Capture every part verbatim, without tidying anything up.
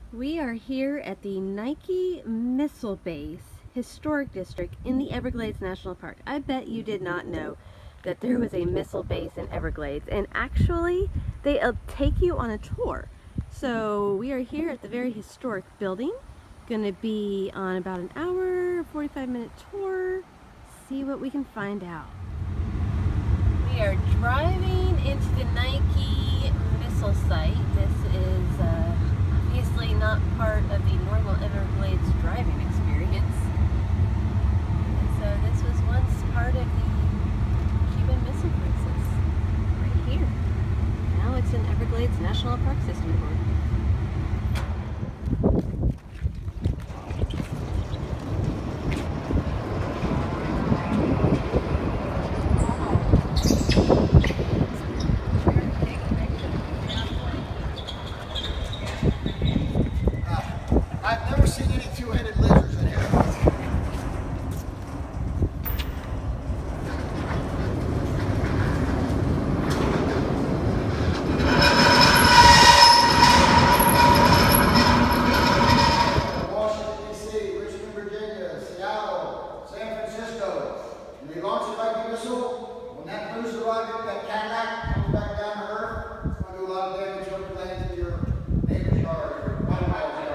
We are here at the Nike Missile Base Historic District in the Everglades National Park. I bet you did not know that there was a missile base in Everglades, and actually they uh, take you on a tour. So we are here at the very historic building. Going to be on about an hour, forty-five minute tour. See what we can find out. We are driving into the Nike missile site. This is uh, obviously not part of the normal Everglades driving experience. And so this was once part of the Cuban Missile Crisis, right here. Now it's in Everglades National Park System Board. I've never seen any two-headed lizards in here. Washington, D C, Richmond, Virginia, Seattle, San Francisco. When they launch a Nike missile, when that booster rocket, that Cadillac, comes back down to Earth, it's going to do a lot of damage over land to your neighbor's yard, your one mile yard.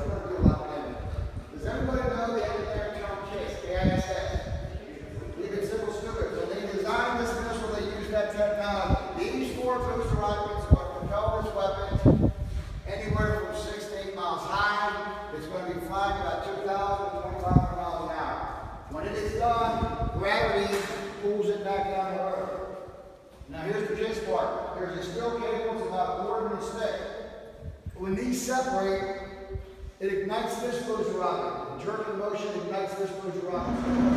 Does everybody know the engineering term KISS, K I S S? Even civil stewards. When they designed this missile, they used that technology. These four booster rockets are propellers weapons anywhere from six to eight miles high. It's going to be flying about two thousand to twenty-five hundred miles an hour. When it is done, gravity pulls it back down to Earth. Now here's the KISS part. There's a steel cable, it's about a quarter inch thick. When these separate, it ignites this booster rocket. The jerking motion ignites this booster rocket.